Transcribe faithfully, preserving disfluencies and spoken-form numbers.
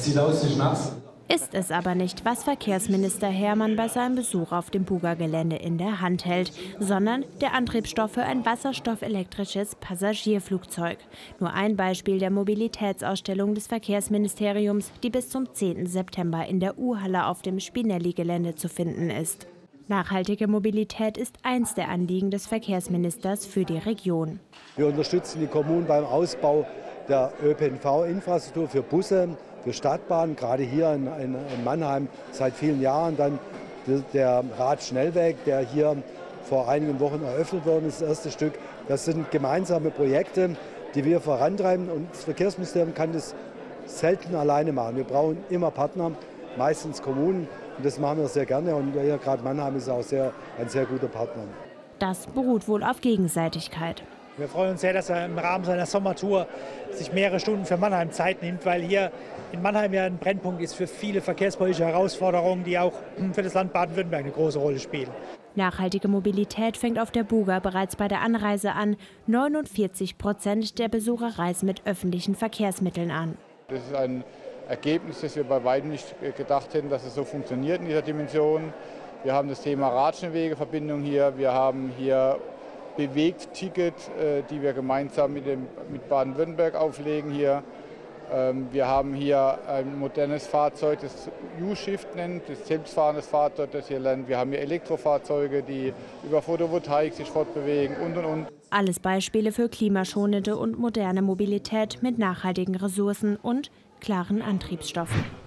sieht aus wie nass. Ist es aber nicht, was Verkehrsminister Hermann bei seinem Besuch auf dem Buga-Gelände in der Hand hält, sondern der Antriebsstoff für ein wasserstoffelektrisches Passagierflugzeug. Nur ein Beispiel der Mobilitätsausstellung des Verkehrsministeriums, die bis zum zehnten September in der U-Halle auf dem Spinelli-Gelände zu finden ist. Nachhaltige Mobilität ist eins der Anliegen des Verkehrsministers für die Region. Wir unterstützen die Kommunen beim Ausbau der Ö P N V-Infrastruktur für Busse, für Stadtbahnen, gerade hier in, in, in Mannheim seit vielen Jahren. Dann der Radschnellweg, der hier vor einigen Wochen eröffnet worden ist, das erste Stück. Das sind gemeinsame Projekte, die wir vorantreiben. Und das Verkehrsministerium kann das selten alleine machen. Wir brauchen immer Partner, meistens Kommunen. Und das machen wir sehr gerne. Und ja, gerade Mannheim ist auch sehr, ein sehr guter Partner. Das beruht wohl auf Gegenseitigkeit. Wir freuen uns sehr, dass er im Rahmen seiner Sommertour sich mehrere Stunden für Mannheim Zeit nimmt, weil hier in Mannheim ja ein Brennpunkt ist für viele verkehrspolitische Herausforderungen, die auch für das Land Baden-Württemberg eine große Rolle spielen. Nachhaltige Mobilität fängt auf der Buga bereits bei der Anreise an. neunundvierzig Prozent der Besucher reisen mit öffentlichen Verkehrsmitteln an. Das ist ein Ergebnis, das wir bei weitem nicht gedacht hätten, dass es so funktioniert in dieser Dimension. Wir haben das Thema Radschnellwegeverbindung hier, wir haben hier Bewegt-Ticket, die wir gemeinsam mit, dem, mit Baden-Württemberg auflegen hier. Wir haben hier ein modernes Fahrzeug, das U-Shift nennt, das selbstfahrendes Fahrzeug, das hier lernt. Wir haben hier Elektrofahrzeuge, die über Photovoltaik sich fortbewegen und und und. Alles Beispiele für klimaschonende und moderne Mobilität mit nachhaltigen Ressourcen und klaren Antriebsstoffen.